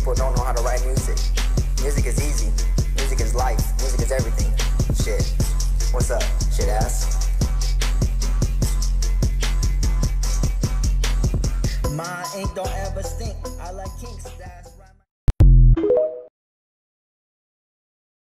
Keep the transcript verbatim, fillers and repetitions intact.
people don't know how to write music. Music is easy. Music is life. Music is everything. Shit. What's up, shit ass? My ink don't ever stink. I like kinks. That